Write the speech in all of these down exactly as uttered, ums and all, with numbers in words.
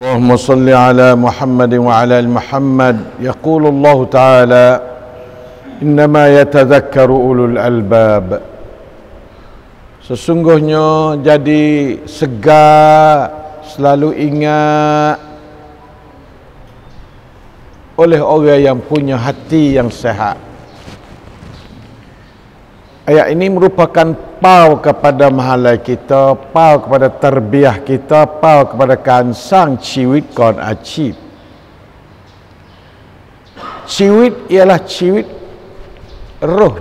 اللهم صل على محمد وعلى ال محمد. يقول الله تعالى إنما يتذكر أولو الألباب. Sesungguhnya jadi segar, selalu ingat oleh orang yang punya hati yang sehat. Ayat ini merupakan pau kepada mahalai kita, pau kepada terbiah kita, pau kepada kansang ciwit kon acip. Ciwit ialah ciwit roh.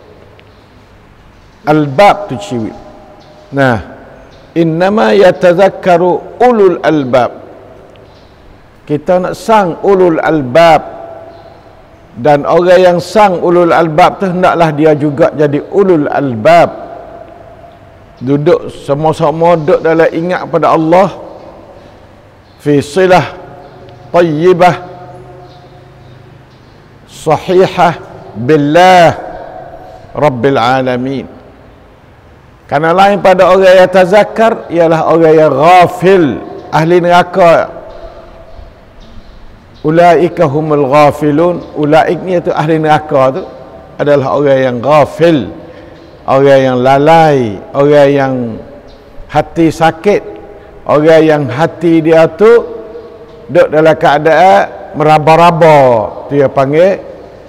Albab tu ciwit. Nah, innama yatazakkaru ulul albab. Kita nak sang ulul albab. Dan orang yang sang ulul albab tu hendaklah dia juga jadi ulul albab. Duduk sama-sama duduk dalam ingat pada Allah fi silah tayyibah sahihah billah rabbil alamin. Karena lain pada orang yang tazakkar ialah orang yang ghafil, ahli neraka. Ulaika humul ghafilun. Ulaik ni itu ahli neraka tu adalah orang yang ghafil, orang yang lalai, orang yang hati sakit, orang yang hati dia tu duduk dalam keadaan meraba-raba. Dia panggil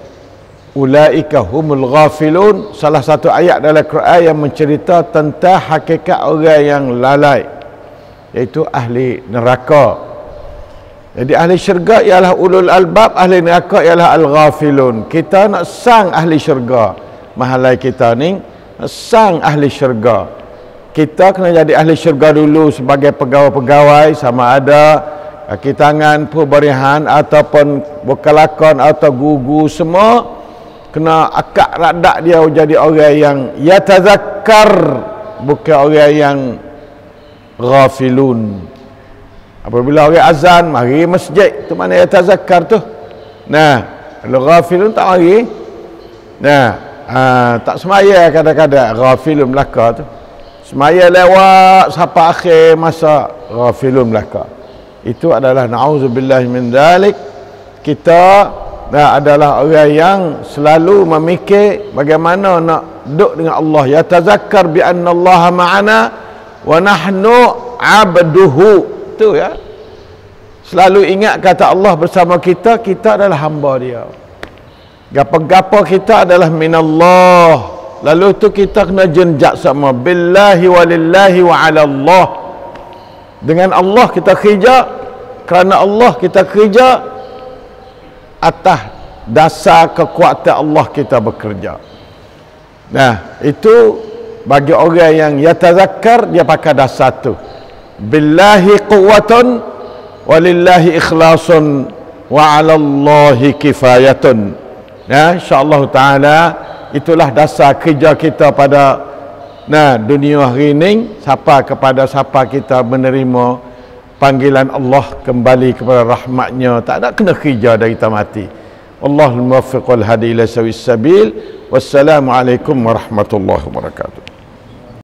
ulaika humul ghafilun. Salah satu ayat dalam Quran yang mencerita tentang hakikat orang yang lalai, iaitu ahli neraka. Jadi ahli syurga ialah ulul albab, ahli neraka ialah al-ghafilun. Kita nak sang ahli syurga. Mahalai kita ni nak sang ahli syurga. Kita kena jadi ahli syurga dulu sebagai pegawai-pegawai, sama ada kaki tangan, pemberian ataupun berkelakon atau gugu, semua kena akak radak dia jadi orang yang yatazakkar, bukan orang yang ghafilun. Apabila orang azan, mari masjid. Tu mana ya tazakkar tu. Nah, kalau ghafilun tak mari. Nah, ha, tak semaya kadang-kadang ghafilun belaka tu. Semaya lewat sampai akhir masa ghafilun belaka. Itu adalah na'udzubillah min dzalik. Kita nah, adalah orang yang selalu memikir bagaimana nak duduk dengan Allah. Ya tazakkar bi anna Allah ma'ana wa nahnu 'abduhu. Tu ya, selalu ingat kata Allah bersama kita, kita adalah hamba dia. Gapa-gapa kita adalah minallah. Lalu tu kita kena jenjak sama billahi walillahi wa ala Allah. Dengan Allah kita kerja, kerana Allah kita kerja, atas dasar kekuatan Allah kita bekerja. Nah, itu bagi orang yang yatazakkar, dia pakai dasar tu. Billahi quwwatun walillahi ikhlasun wa 'ala Allahi kifayatun. Ya, insyaallah taala itulah dasar kerja kita pada nah dunia hari ini, siapa kepada siapa kita menerima panggilan Allah kembali kepada rahmatnya, tak ada kena kerja dari kita mati. Wallahul muwaffiq wal hadi ila sawis sabil. Wassalamu alaikum warahmatullahi wabarakatuh.